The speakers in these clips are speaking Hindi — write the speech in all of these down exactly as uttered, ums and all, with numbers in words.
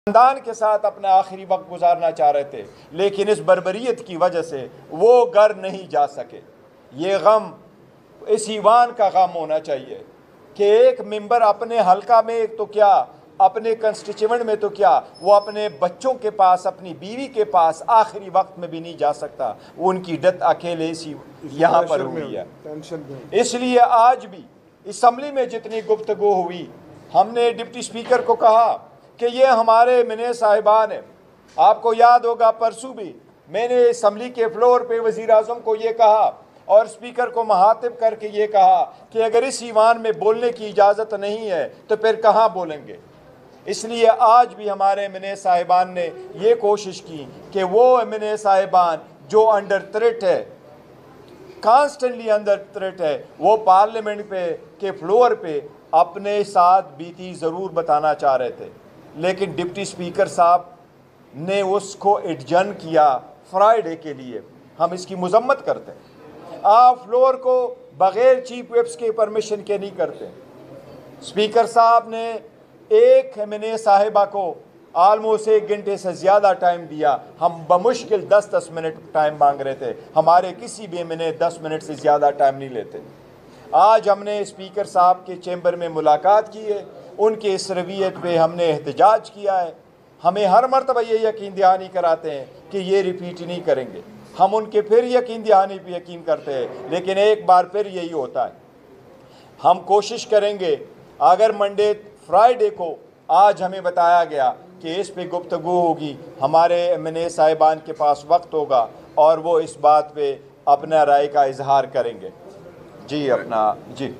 खानदान के साथ अपना आखिरी वक्त गुजारना चाह रहे थे, लेकिन इस बर्बरियत की वजह से वो घर नहीं जा सके। ये गम इस ईवान का गम होना चाहिए कि एक मेंबर अपने हलका में, एक तो क्या अपने कंस्टिट्यूएंट में, तो क्या वो अपने बच्चों के पास, अपनी बीवी के पास आखिरी वक्त में भी नहीं जा सकता। उनकी डेथ अकेले इसी यहाँ पर हुई है। इसलिए आज भी असम्बली में जितनी गुफ्तगू हुई, हमने डिप्टी स्पीकर को कहा कि ये हमारे मिने साहिबान हैं। आपको याद होगा परसों भी मैंने असम्बली के फ्लोर पे वज़ीर आज़म को ये कहा और स्पीकर को मुखातिब करके ये कहा कि अगर इस ईवान में बोलने की इजाज़त नहीं है तो फिर कहाँ बोलेंगे। इसलिए आज भी हमारे मिने साहिबान ने ये कोशिश की कि वो मिने साहिबान जो अंडर थ्रेट है, कॉन्स्टेंटली अंडर थ्रेट है, वो पार्लियामेंट पे के फ्लोर पे अपने साथ बीती ज़रूर बताना चाह रहे थे, लेकिन डिप्टी स्पीकर साहब ने उसको एडजर्न किया फ्राइडे के लिए। हम इसकी मजम्मत करते हैं। आप फ्लोर को बग़ैर चीफ विप्स के परमिशन के नहीं करते। स्पीकर साहब ने एक एमएनए साहिबा को आलमोस्ट एक घंटे से ज़्यादा टाइम दिया। हम बमुश्किल दस दस मिनट टाइम मांग रहे थे। हमारे किसी भी एमएनए दस मिनट से ज़्यादा टाइम नहीं लेते। आज हमने स्पीकर साहब के चैम्बर में मुलाकात की है, उनके इस रवैयत पे हमने एहतजाज किया है। हमें हर मरतबा ये यकीन दहानी कराते हैं कि ये रिपीट नहीं करेंगे। हम उनके फिर यकीन दहानी पे यकीन करते हैं, लेकिन एक बार फिर यही होता है। हम कोशिश करेंगे, अगर मंडे फ्राइडे को आज हमें बताया गया कि इस पे गुफ्तगू होगी, हमारे एमएनए साहिबान के पास वक्त होगा और वो इस बात पे अपना राय का इजहार करेंगे। जी अपना जी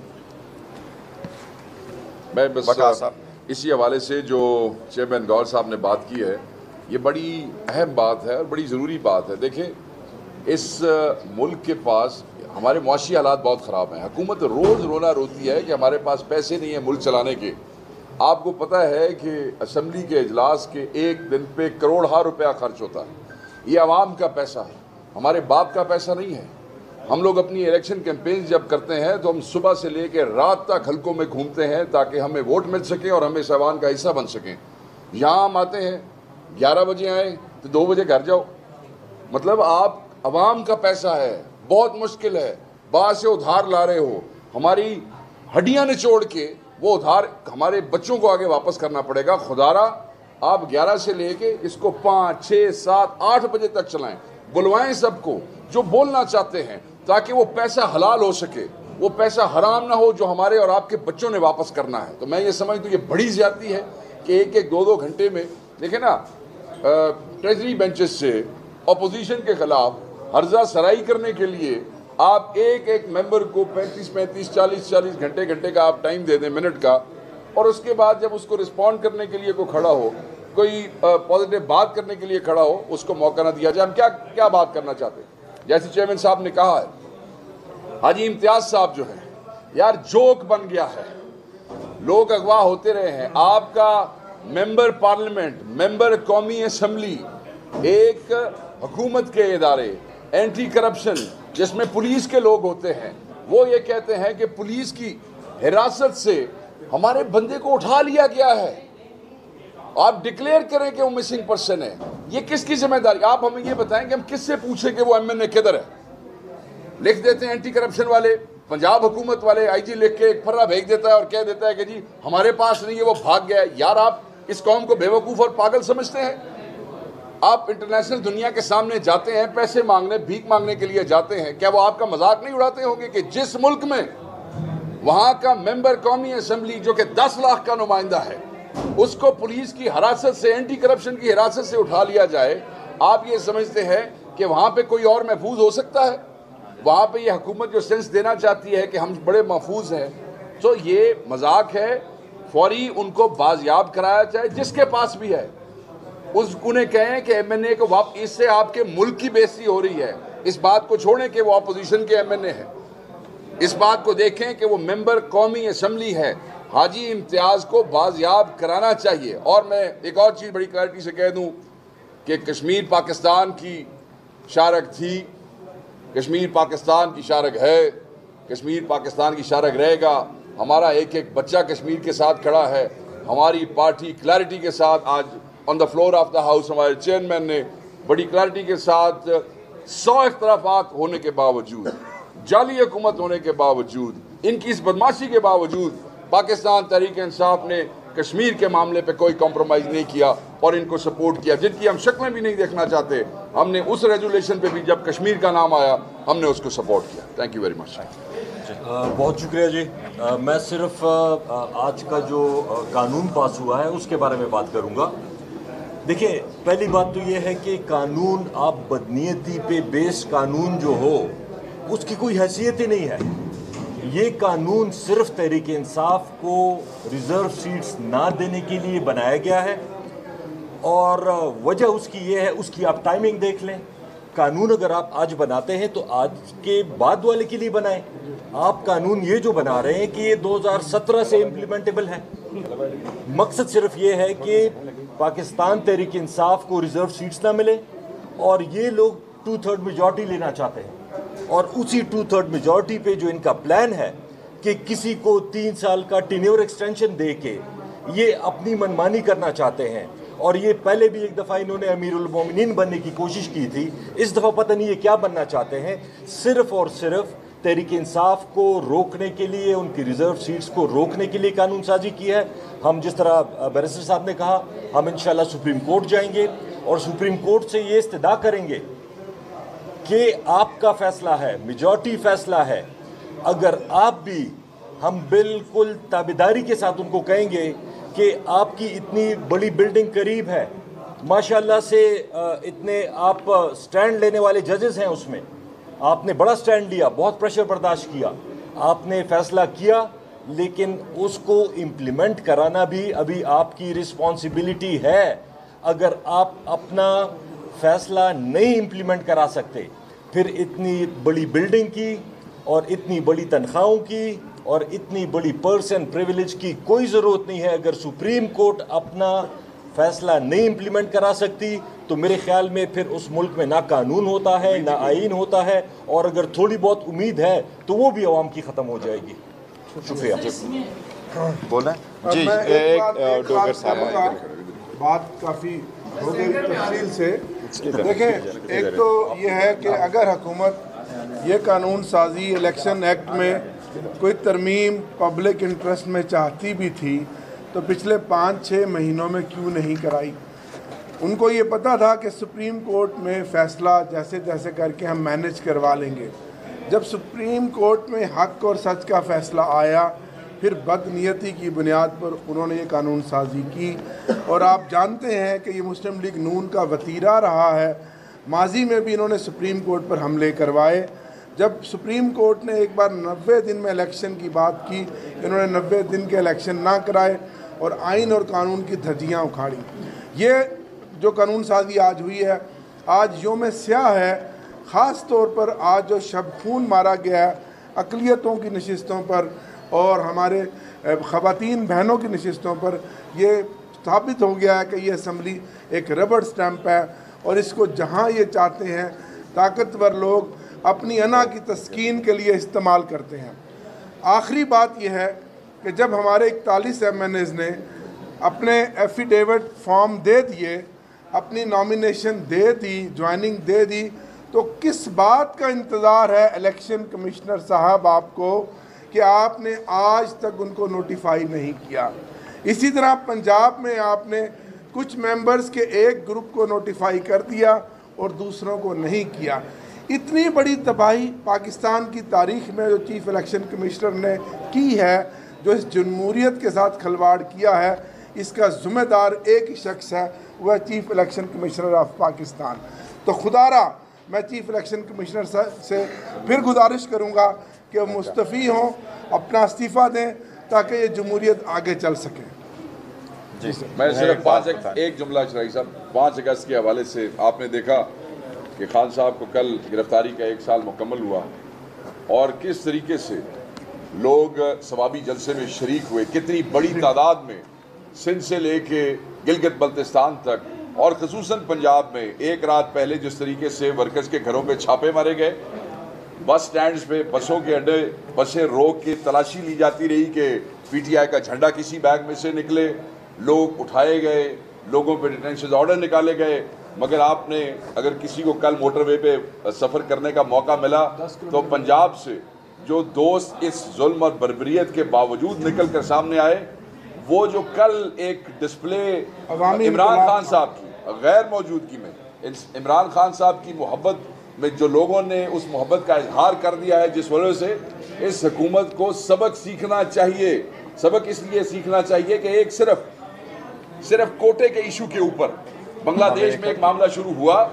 मैं बस इसी हवाले से जो चेयरमैन गौर साहब ने बात की है, ये बड़ी अहम बात है और बड़ी ज़रूरी बात है। देखें, इस मुल्क के पास हमारे मुआशी हालात बहुत ख़राब हैं। हुकूमत रोज़ रोना रोती है कि हमारे पास पैसे नहीं है मुल्क चलाने के। आपको पता है कि असम्बली के इजलास के एक दिन पे करोड़ों रुपया खर्च होता है। ये आवाम का पैसा है, हमारे बाप का पैसा नहीं है। हम लोग अपनी इलेक्शन कैंपेन जब करते हैं तो हम सुबह से लेकर रात तक हलकों में घूमते हैं ताकि हमें वोट मिल सके और हमें सामान का हिस्सा बन सकें। यहाँ हम आते हैं, ग्यारह बजे आए तो दो बजे घर जाओ। मतलब आप आवाम का पैसा है, बहुत मुश्किल है, बाहर से उधार ला रहे हो, हमारी हड्डियाँ निचोड़ के वो उधार हमारे बच्चों को आगे वापस करना पड़ेगा। खुदारा आप ग्यारह से लेके इसको पाँच छः सात आठ बजे तक चलाएं, बुलवाएं सबको जो बोलना चाहते हैं, ताकि वो पैसा हलाल हो सके, वो पैसा हराम ना हो जो हमारे और आपके बच्चों ने वापस करना है। तो मैं ये समझता हूँ ये बड़ी ज्यादती है कि एक एक दो दो घंटे में, देखें ना, ट्रेजरी बेंचेस से अपोजिशन के खिलाफ हर्जा सराई करने के लिए आप एक एक मेंबर को पैंतीस पैंतीस चालीस चालीस घंटे घंटे का आप टाइम दे दें, मिनट का, और उसके बाद जब उसको रिस्पॉन्ड करने के लिए कोई खड़ा हो, कोई पॉजिटिव बात करने के लिए खड़ा हो, उसको मौका ना दिया जाए। हम क्या क्या बात करना चाहते हैं? जैसे चेयरमैन साहब ने कहा है, हाजी इम्तियाज साहब जो है, यार जोक बन गया है, लोग अगवा होते रहे हैं। आपका मेंबर पार्लियामेंट, मेंबर कौमी असम्बली, एक हुकूमत के इदारे, एंटी करप्शन जिसमें पुलिस के लोग होते हैं, वो ये कहते हैं कि पुलिस की हिरासत से हमारे बंदे को उठा लिया गया है। आप डिक्लेयर करें कि वो मिसिंग पर्सन है। ये किसकी जिम्मेदारी? आप हमें ये बताएं कि हम किससे पूछें कि वो एमएनए किधर है। लिख देते हैं एंटी करप्शन वाले, पंजाब हुकूमत वाले, आईजी लिख के एक फर्रा भेज देता है और कह देता है कि जी हमारे पास नहीं है, वो भाग गया है। यार आप इस कौम को बेवकूफ़ और पागल समझते हैं? आप इंटरनेशनल दुनिया के सामने जाते हैं पैसे मांगने, भीख मांगने के लिए जाते हैं, क्या वो आपका मजाक नहीं उड़ाते होंगे कि जिस मुल्क में वहाँ का मेंबर कौमी असम्बली जो कि दस लाख का नुमाइंदा है, उसको पुलिस की हिरासत से, एंटी करप्शन की हिरासत से उठा लिया जाए? आप ये समझते हैं कि वहाँ पे कोई और महफूज हो सकता है? वहाँ पे ये हुकूमत जो सेंस देना चाहती है कि हम बड़े महफूज हैं, तो ये मजाक है। फौरी उनको बाजियाब कराया जाए, जिसके पास भी है उस उन्हें कहें कि एमएनए को वाप इससे आपके मुल्क की बेइज्जती हो रही है। इस बात को छोड़ें कि वो अपोजिशन के एमएनए हैं, इस बात को देखें कि वो मेंबर कौमी असम्बली है। हाजी इम्तियाज़ को बाजियाब कराना चाहिए। और मैं एक और चीज़ बड़ी क्लैरिटी से कह दूं कि कश्मीर पाकिस्तान की शारक थी, कश्मीर पाकिस्तान की शारक है, कश्मीर पाकिस्तान की शारक रहेगा। हमारा एक एक बच्चा कश्मीर के साथ खड़ा है। हमारी पार्टी क्लैरिटी के साथ आज on the floor of the house हमारे चेयरमैन ने बड़ी क्लैरिटी के साथ सौ इख्तलाफात होने के बावजूद, जाली हुकूमत होने के बावजूद, इनकी इस बदमाशी के बावजूद पाकिस्तान तहरीक इंसाफ ने कश्मीर के मामले पे कोई कॉम्प्रोमाइज़ नहीं किया और इनको सपोर्ट किया, जिनकी हम शक्लें भी नहीं देखना चाहते। हमने उस रेजोल्यूशन पे भी जब कश्मीर का नाम आया हमने उसको सपोर्ट किया। Thank you very much. बहुत शुक्रिया जी। आ, मैं सिर्फ आ, आज का जो आ, कानून पास हुआ है उसके बारे में बात करूंगा। देखिए, पहली बात तो ये है कि कानून, आप बदनीयती पे बेस कानून जो हो उसकी कोई हैसियत ही नहीं है। ये कानून सिर्फ तहरीक इंसाफ को रिज़र्व सीट्स ना देने के लिए बनाया गया है और वजह उसकी ये है, उसकी आप टाइमिंग देख लें। कानून अगर आप आज बनाते हैं तो आज के बाद वाले के लिए बनाएं। आप कानून ये जो बना रहे हैं कि ये दो हज़ार सत्रह से इम्प्लीमेंटेबल है। मकसद सिर्फ ये है कि पाकिस्तान तहरीक इंसाफ को रिज़र्व सीट्स ना मिले और ये लोग टू थर्ड मेजॉरिटी लेना चाहते हैं और उसी टू थर्ड मेजॉरिटी पे जो इनका प्लान है कि किसी को तीन साल का टेन्योर एक्सटेंशन दे के ये अपनी मनमानी करना चाहते हैं। और ये पहले भी एक दफ़ा इन्होंने अमीरुल मोमिनीन बनने की कोशिश की थी, इस दफ़ा पता नहीं ये क्या बनना चाहते हैं। सिर्फ और सिर्फ तहरीक इंसाफ को रोकने के लिए, उनकी रिज़र्व सीट्स को रोकने के लिए कानून साजी की है। हम जिस तरह बैरिस्टर साहब ने कहा, हम इंशाल्लाह सुप्रीम कोर्ट जाएंगे और सुप्रीम कोर्ट से ये इस्तदा करेंगे कि आपका फैसला है, मेजॉरिटी फैसला है। अगर आप भी, हम बिल्कुल ताबेदारी के साथ उनको कहेंगे कि आपकी इतनी बड़ी बिल्डिंग करीब है, माशाल्लाह से इतने आप स्टैंड लेने वाले जजेस हैं, उसमें आपने बड़ा स्टैंड लिया, बहुत प्रेशर बर्दाश्त किया, आपने फैसला किया, लेकिन उसको इम्प्लीमेंट कराना भी अभी आपकी रिस्पॉन्सिबिलिटी है। अगर आप अपना फैसला नहीं इम्प्लीमेंट करा सकते, फिर इतनी बड़ी बिल्डिंग की और इतनी बड़ी तनख्वाहों की और इतनी बड़ी पर्सन प्रिविलेज की कोई ज़रूरत नहीं है। अगर सुप्रीम कोर्ट अपना फैसला नहीं इम्प्लीमेंट करा सकती तो मेरे ख्याल में फिर उस मुल्क में ना कानून होता है, ना आईन होता है, और अगर थोड़ी बहुत उम्मीद है तो वो भी अवाम की ख़त्म हो जाएगी। शुक्रिया। बोला जी, एक डॉक्टर साहब बात काफ़ी हो गई तफसील से। देखें, एक तो ये है कि अगर हुकूमत ये कानून साजी इलेक्शन एक्ट में कोई तरमीम पब्लिक इंटरेस्ट में चाहती भी थी तो पिछले पाँच छः महीनों में क्यों नहीं कराई। उनको ये पता था कि सुप्रीम कोर्ट में फ़ैसला जैसे जैसे करके हम मैनेज करवा लेंगे। जब सुप्रीम कोर्ट में हक़ और सच का फ़ैसला आया, फिर बदनीयती की बुनियाद पर उन्होंने ये कानून साजी की। और आप जानते हैं कि ये मुस्लिम लीग नून का वतीरा रहा है। माजी में भी इन्होंने सुप्रीम कोर्ट पर हमले करवाए। जब सुप्रीम कोर्ट ने एक बार नब्बे दिन में इलेक्शन की बात की, इन्होंने नब्बे दिन के इलेक्शन ना कराए और आइन और कानून की धज्जियाँ उखाड़ी। ये जो कानून साजी आज हुई है, आज योम स्याह है। ख़ास तौर पर आज जो शब खून मारा गया है अक़लियतों की नशिस्तों पर और हमारे ख़वातीन बहनों की नशिस्तों पर, ये साबित हो गया है कि ये असम्बली एक रबड़ स्टैंप है और इसको जहाँ ये चाहते हैं ताकतवर लोग अपनी अना की तस्कीन के लिए इस्तेमाल करते हैं। आखिरी बात यह है कि जब हमारे इकतालीस एम एन एज़ ने अपने एफिडेविट फॉर्म दे दिए, अपनी नॉमिनेशन दे दी, ज्वाइनिंग दे दी, तो किस बात का इंतज़ार है इलेक्शन कमिश्नर साहब आपको कि आपने आज तक उनको नोटिफाई नहीं किया। इसी तरह पंजाब में आपने कुछ मेंबर्स के एक ग्रुप को नोटिफाई कर दिया और दूसरों को नहीं किया। इतनी बड़ी तबाही पाकिस्तान की तारीख में जो चीफ़ इलेक्शन कमिश्नर ने की है, जो इस जमहूरियत के साथ खिलवाड़ किया है, इसका ज़िम्मेदार एक ही शख्स है, वह chief election commissioner of Pakistan. तो खुदारा मैं चीफ़ इलेक्शन कमिश्नर से फिर गुजारिश करूँगा कि वो मुस्तफ़ी हों, अपना इस्तीफ़ा दें ताकि ये जमहूरियत आगे चल सके। जी सर, मैं सिर्फ पाँच एक, एक जुमला शराई साहब, पाँच अगस्त के हवाले से आपने देखा कि खान साहब को कल गिरफ्तारी का एक साल मुकम्मल हुआ और किस तरीके से लोग सवाबी जलसे में शरीक हुए, कितनी बड़ी तादाद में सिंध से लेके गिलगित बल्तिस्तान तक और ख़ुसूसन पंजाब में एक रात पहले जिस तरीके से वर्कर्स के घरों पे छापे मारे गए, बस स्टैंड्स पे, बसों के अड्डे, बसें रोक के तलाशी ली जाती रही कि पीटीआई का झंडा किसी बैग में से निकले, लोग उठाए गए, लोगों पे डिटेंशन ऑर्डर निकाले गए, मगर आपने अगर किसी को कल मोटरवे पे सफ़र करने का मौका मिला तो पंजाब से जो दोस्त इस जुल्म और बर्बरियत के बावजूद निकल कर सामने आए, वो जो कल एक डिस्प्ले इमरान खान साहब की गैर मौजूदगी में, इमरान खान साहब की मोहब्बत में जो लोगों ने उस मोहब्बत का इजहार कर दिया है, जिस वजह से इस हुकूमत को सबक सीखना चाहिए। सबक इसलिए सीखना चाहिए कि एक सिर्फ सिर्फ कोटे के इशू के ऊपर बांग्लादेश में एक मामला शुरू हुआ,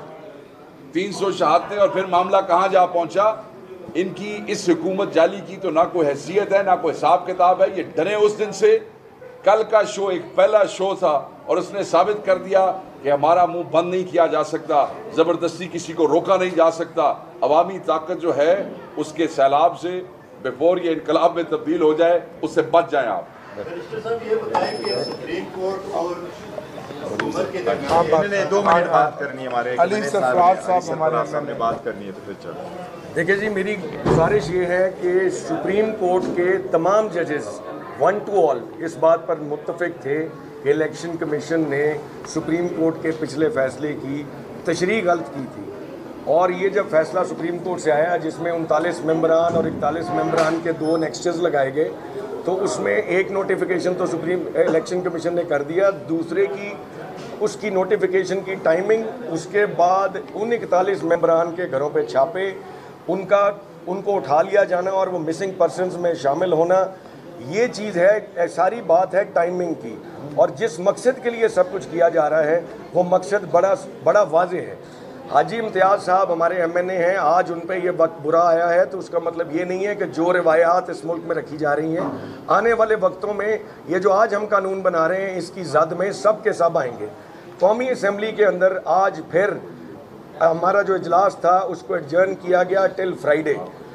तीन सौ शहादतें, और फिर मामला कहाँ जा पहुँचा। इनकी इस हुकूमत जाली की तो ना कोई हैसियत है, ना कोई हिसाब किताब है। ये डरे उस दिन से। कल का शो एक पहला शो था और उसने साबित कर दिया कि हमारा मुंह बंद नहीं किया जा सकता, ज़बरदस्ती किसी को रोका नहीं जा सकता। अवामी ताकत जो है उसके सैलाब से बिफोर ये इनकलाब में तब्दील हो जाए, उससे बच जाएं आप। साहब ये बताएं कि सुप्रीम कोर्ट और हुकूमत के इन्होंने दो मिनट बात करनी है, हमारे अली सरफराज साहब हमारे सामने बात करनी है, तो फिर चलो। देखिए जी, मेरी गुजारिश ये है कि सुप्रीम कोर्ट के तमाम जजेस वन टू ऑल इस बात पर मुत्तफिक थे कि इलेक्शन कमीशन ने सुप्रीम कोर्ट के पिछले फैसले की तशरीह गलत की थी। और ये जब फैसला सुप्रीम कोर्ट से आया जिसमें उनतालीस मेंबरान और इकतालीस मेंबरान के दो नेक्स्चर्स लगाए गए, तो उसमें एक नोटिफिकेशन तो सुप्रीम इलेक्शन कमीशन ने कर दिया, दूसरे की उसकी नोटिफिकेशन की टाइमिंग, उसके बाद उन इकतालीस मेंबरान के घरों पे छापे, उनका उनको उठा लिया जाना और वो मिसिंग पर्सनस में शामिल होना, ये चीज़ है, सारी बात है टाइमिंग की। और जिस मकसद के लिए सब कुछ किया जा रहा है वो मकसद बड़ा बड़ा वाज़ेह है। हाजी इम्तियाज़ साहब हमारे एम एन ए हैं, आज उन पर यह वक्त बुरा आया है तो उसका मतलब ये नहीं है कि जो रवायात इस मुल्क में रखी जा रही हैं, आने वाले वक्तों में ये जो आज हम कानून बना रहे हैं इसकी जद में सब के सब आएंगे। कौमी असम्बली के अंदर आज फिर हमारा जो इजलास था उसको एडजर्न किया गया टिल फ्राइडे।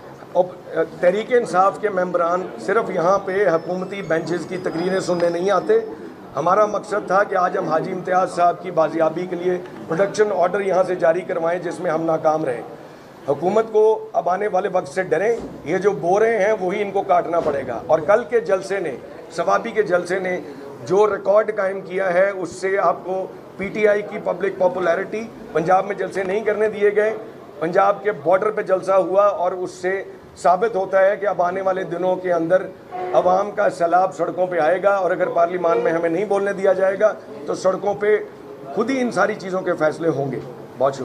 और तहरीक इंसाफ के मेंबरान सिर्फ यहाँ पे हुकूमती बेंचेस की तकरीरें सुनने नहीं आते। हमारा मकसद था कि आज हम हाजी इम्तियाज़ साहब की बाजियाबी के लिए प्रोडक्शन ऑर्डर यहाँ से जारी करवाएं, जिसमें हम नाकाम रहे। हुकूमत को अब आने वाले वक्त से डरें, ये जो बोरे हैं वही इनको काटना पड़ेगा। और कल के जलसे ने, सवाबी के जलसे ने जो रिकॉर्ड कायम किया है, उससे आपको पी टी आई की पब्लिक पॉपुलैरिटी, पंजाब में जलसे नहीं करने दिए गए, पंजाब के बॉर्डर पे जलसा हुआ, और उससे साबित होता है कि अब आने वाले दिनों के अंदर अवाम का सैलाब सड़कों पे आएगा। और अगर पार्लियामान में हमें नहीं बोलने दिया जाएगा तो सड़कों पे खुद ही इन सारी चीज़ों के फैसले होंगे। बहुत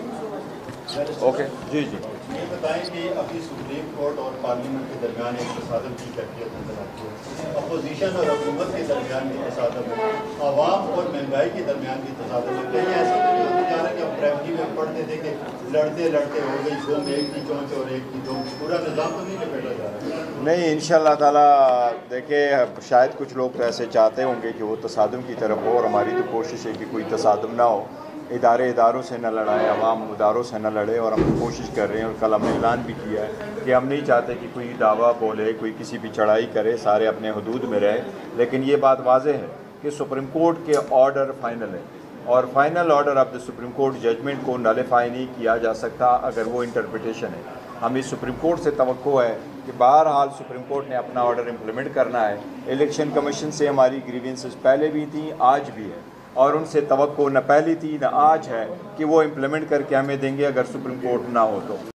शुक्रिया। ओके जी जी ये बताएं कि अभी सुप्रीम कोर्ट और पार्लियामेंट के दरमियान एक तसादम की कैफियत नजर आती है। अपोजिशन और हुकूमत के दरमियान भी तसादम है, आवाम और महंगाई के दरमियान भी तसादम है। कहीं ऐसा तो नहीं होता जा रहा कि हम प्राइमरी में पढ़ते थे कि लड़ते लड़ते हो गई दो, एक की चौंच और एक की दो, पूरा निज़ाम तो नहीं लपेटा जा रहा? नहीं, इंशाअल्लाह ताला देखिए, शायद कुछ लोग तो ऐसे चाहते होंगे कि वो तसादम की तरफ हो, और हमारी तो कोशिश है कि कोई तसादम ना हो। इदारे इदारों से न लड़ाएं, अवाम इदारों से न लड़े, और हम कोशिश कर रहे हैं। और कल हमने ऐलान भी किया है कि हम नहीं चाहते कि कोई दावा बोले, कोई किसी भी चढ़ाई करे, सारे अपने हदूद में रहे। लेकिन ये बात वाज़ेह है कि सुप्रीम कोर्ट के ऑर्डर फाइनल है, और final order of the supreme court judgment को नलिफाई नहीं किया जा सकता अगर वो इंटरप्रिटेशन है। हमें सुप्रीम कोर्ट से तवक्को है कि बहरहाल सुप्रीम कोर्ट ने अपना ऑर्डर इम्प्लीमेंट करना है। इलेक्शन कमीशन से हमारी ग्रीवेंसेस पहले भी थी, आज भी है, और उनसे तवक्को न पहली थी न आज है कि वो इम्प्लीमेंट करके हमें देंगे अगर सुप्रीम कोर्ट ना हो तो।